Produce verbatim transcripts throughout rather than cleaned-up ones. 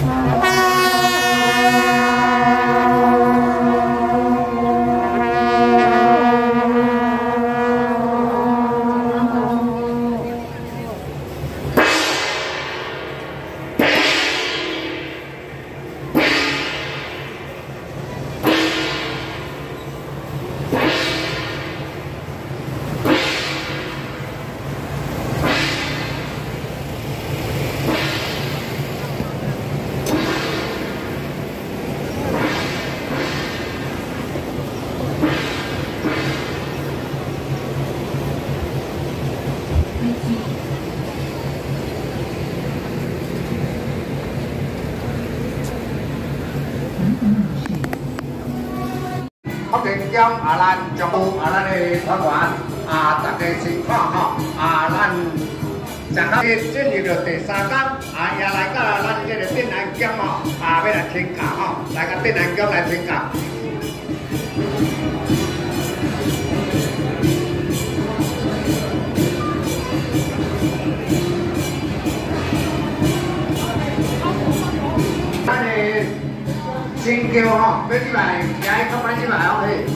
福田江啊，咱中部啊，咱的团员啊，大家情况吼啊，咱上头进入到第三天啊，也来到咱这个镇南江吼啊，要来听教吼，来到镇南江来听教。 咱的新桥吼，要入来，行较快入来哦嘿。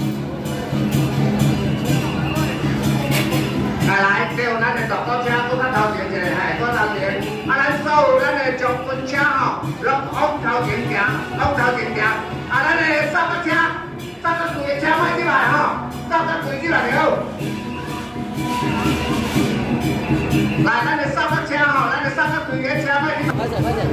来来，对，咱的大货车，搁较头前一个，嘿，搁头前。啊，咱所有咱的将军车吼，拢往头前行，往头前行。啊，咱的三角车、三角队的车莫入来吼，三角队入来就好。来，咱的三角车吼，咱的三角队的车莫入。快点，快点。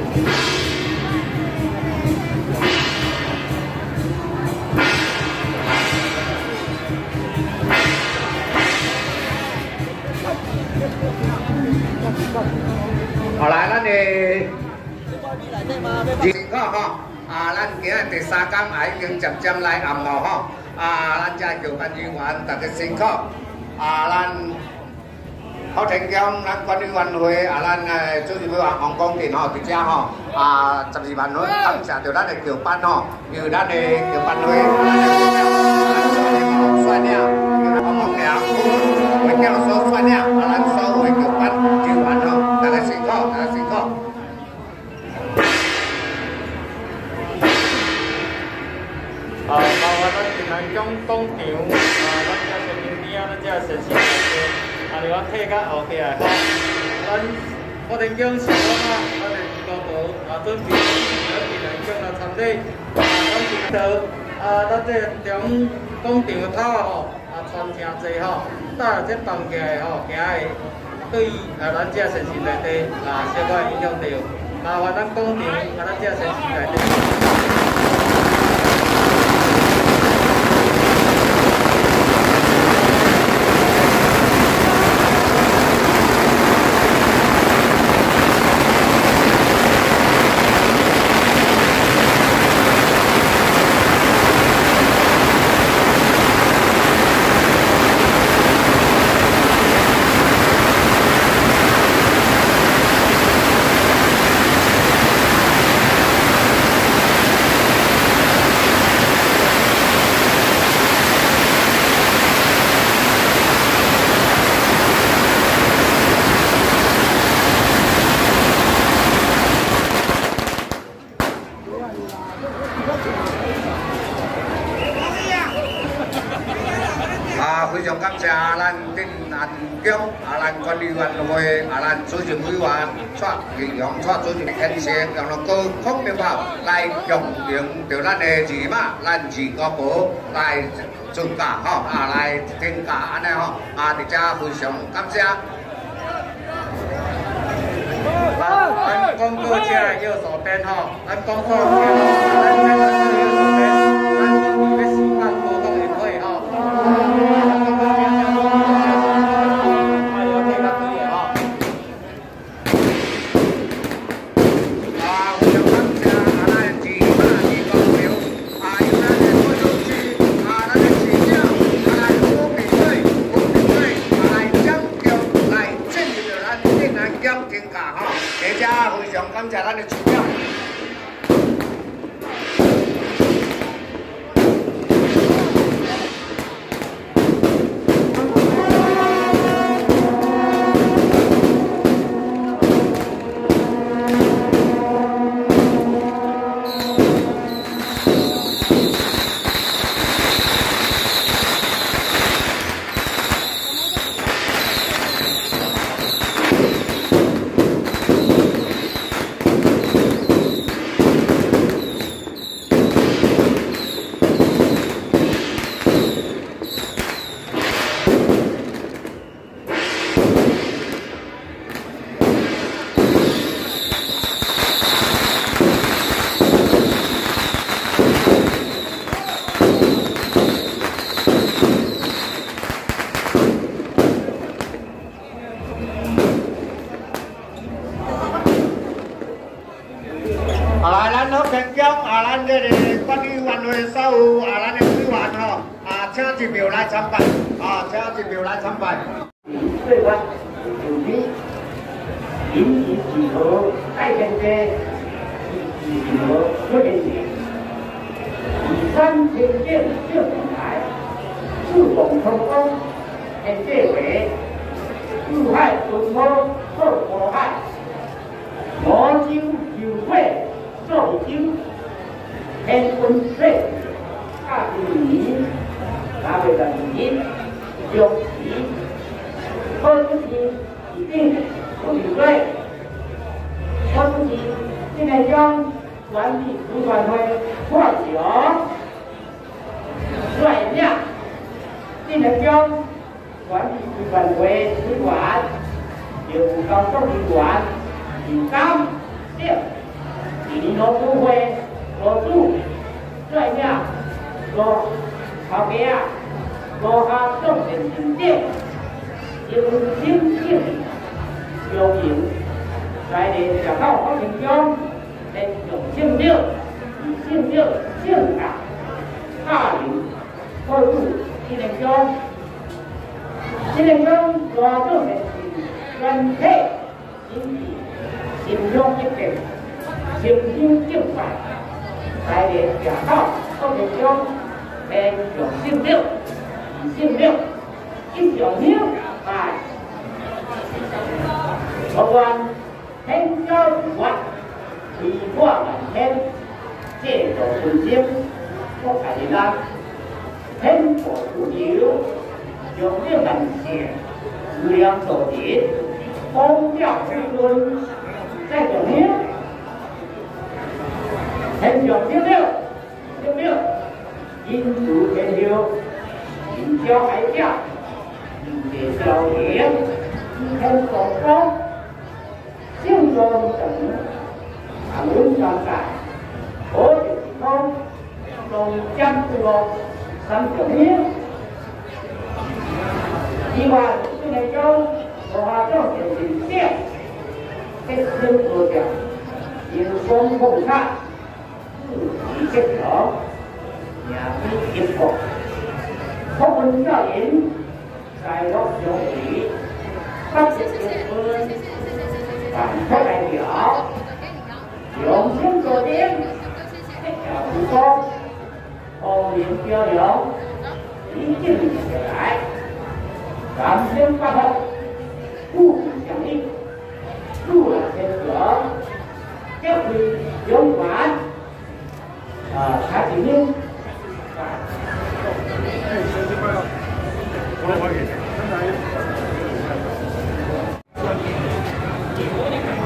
后来，咱的情况吼，啊，咱今日第三天也已经渐渐来暗了吼，啊，咱这桥班人员大家辛苦，啊，咱福田江咱管理员会啊，咱诶主席委员黄光庭吼，伫遮吼，啊，十二万分感谢着咱的桥班吼，由咱的桥班会，咱的桥班帅领，叫咱黄良，会叫所帅领，啊，咱所有的桥班人员吼，大家辛苦，大家辛苦。 啊，包括咱镇南江广场，啊，咱遮前面边啊，咱遮城市内底，啊，另外退到后起来吼，咱福田江市长啊，咱的指导部啊，准备咱镇南江来参礼，啊，咱平头啊，咱这中广场头啊吼，啊，穿诚济吼，搭这动起来吼，行的对啊，咱遮城市内底啊，小可影响到，麻烦咱广场啊，咱遮城市内底。 啊，非常感谢咱镇南江啊，咱管理员会啊，咱主席委员蔡英雄蔡主席牵线，用了高空鸣炮来响应着咱的二马，咱二高婆来准驾吼啊，来听驾安尼吼啊，伫遮非常感谢。 咱广告车的右手边吼，咱广告车，咱这个右手边，咱准备要举办活动宴会吼。 非常感谢咱的主票。 咱好田江啊，咱这个管理员会所有啊，咱的委员吼啊，请一票来参拜啊，请一票来参拜。 对外有机，引起几何爱天街，几何不连接，以三千件旧品牌，自动成功，现借为自害存托后祸害，魔经有会受经，天温水，大地泥，大卫的泥，有皮。科主席一定不理会。科主席现在将管理主管会破九率领，现在将管理主管会主管由高中主管李刚六李罗部会罗柱率领罗曹别啊罗哈重点指定。用心性有形，在你讲到过程中，能用性六，以性六性感，大龄过渡一年中，一年中抓住的是原体引起心中一定，心心正法，在你讲到过程中，能用性六，以性六一种六。哎，我观天交观，地挂满天，借走纯经，不海浪，天火无流，有六门线，无量所结，风调之轮，在九六，天九六六六六，阴足天流，阴交海下。也消炎，一天所光，性中等，常温上改，火水之空，中将之落，三九天。另外，四年中，我把重点领线，这是国家，因风控看，自己接手，两边一国，空温效应。在落有理，三十九分，反出代表，用心做点，一条不多，后面交流，一定起来，感情发动，互不相应，路了天泽，这回勇敢，啊，查几天，啊。我来还给你，真的。